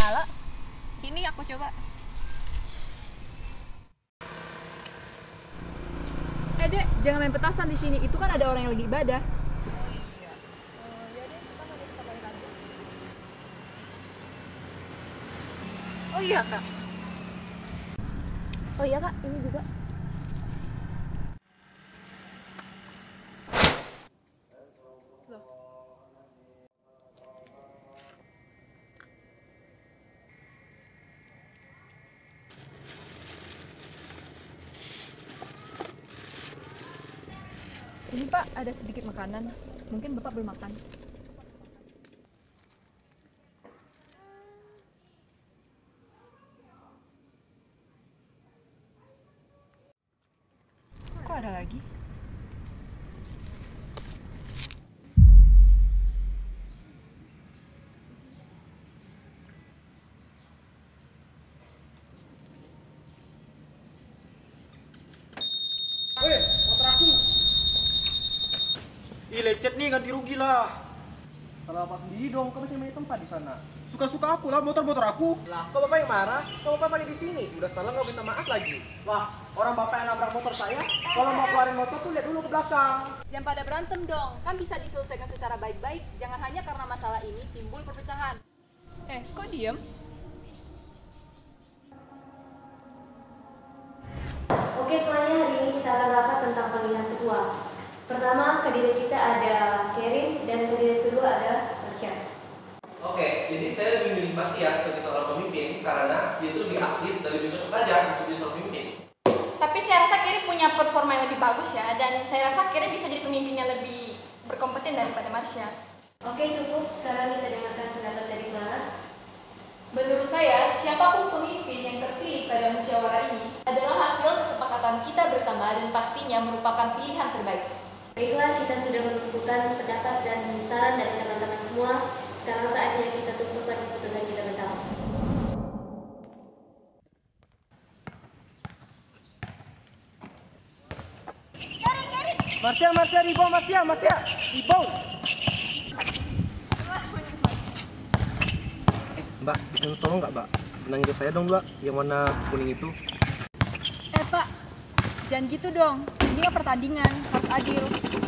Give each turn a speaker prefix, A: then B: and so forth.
A: segala. Sini aku coba.
B: Dek, jangan main petasan di sini. Itu kan ada orang yang lagi ibadah.
A: Oh iya. Ya deh, kita nggak bisa balik lagi. Oh iya kak. Oh iya kak, ini juga. Loh.
B: Ini Pak, ada sedikit makanan. Mungkin Bapak belum makan. Kok ada lagi?
C: Weh, motor aku. Ih, lecet nih, ganti rugi lah. Salah apa sendiri dong, kamu masih punya tempat di sana. Suka-suka aku lah, motor aku. Lah, kok bapak yang marah? Kok bapak pakai di sini? Udah salah nggak minta maaf lagi. Wah, orang bapak yang nabrak motor saya, kalau mau keluarin motor tuh lihat dulu ke belakang.
B: Jangan pada berantem dong. Kan bisa diselesaikan secara baik-baik. Jangan hanya karena masalah ini timbul perpecahan. Kok diem?
D: Oke, selanjutnya hari ini kita akan rapat tentang pemilihan ketua. Pertama, kandidat kita ada Kerin dan kandidat kedua ada Marsha.
E: Oke, jadi saya lebih milih Masia sebagai seorang pemimpin karena dia itu lebih aktif dan lebih cocok saja untuk jadi seorang pemimpin.
F: Tapi saya rasa Kerin punya performa yang lebih bagus ya, dan saya rasa Kerin bisa jadi pemimpin yang lebih berkompeten daripada Marsha.
D: Oke, cukup. Sekarang kita dengarkan pendapat dari Clara.
B: Menurut saya, siapapun pemimpin yang terpilih pada musyawarah ini adalah hasil kesepakatan kita bersama dan pastinya merupakan pilihan terbaik.
D: Baiklah, kita sudah menentukan pendapat dan saran dari teman-teman semua. Sekarang saatnya kita tentukan keputusan kita bersama.
C: Marsha, ribong, Marsha, ribong. Mbak, bisa tolong nggak, Mbak? Tenangin hidup saya dong, Mbak. Yang warna kuning itu.
B: Pak, jangan gitu dong. Ini kan pertandingan, harus adil.